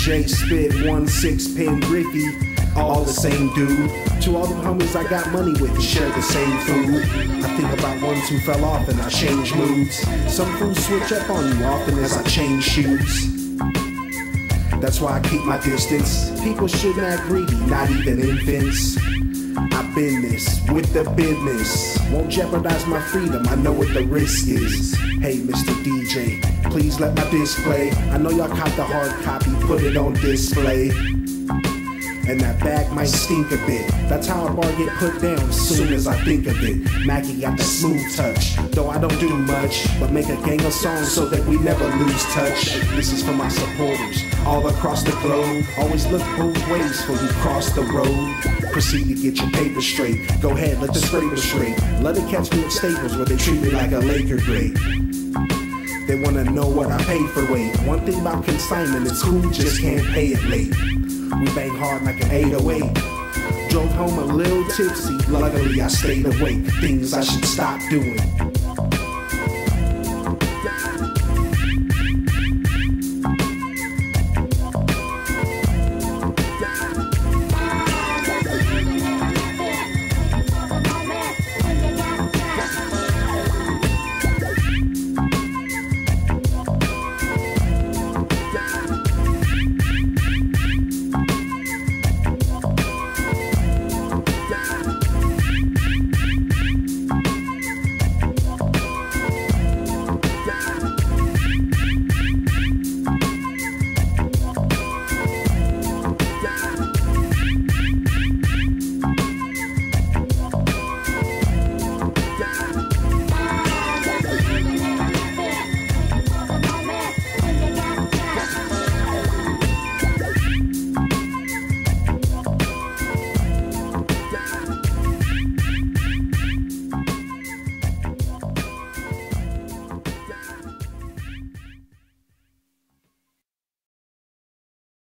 DJ Spit, 1-6 Pen Griffey, all the same dude. To all the homies I got money with to share the same food. I think about ones who fell off and I change moods. Some fools switch up on you often as I change shoes. That's why I keep my distance. People shouldn't act greedy, not even infants. I've been this with the business. Won't jeopardize my freedom, I know what the risk is. Hey Mr. DJ, please let my disc play. I know y'all caught the hard copy, put it on display. And that bag might stink a bit. That's how a bar get put down as soon as I think of it. Mackie got the smooth touch, though I don't do much but make a gang of songs so that we never lose touch. This is for my supporters all across the globe. Always look both ways before you cross the road. Proceed to get your paper straight. Go ahead, let the scraper straight. Let it catch me at Staples where they treat me like a Laker great. They wanna know what I paid for weight. One thing about consignment is who just can't pay it late. We bang hard like an 808. Drove home a little tipsy, luckily I stayed awake. Things I should stop doing.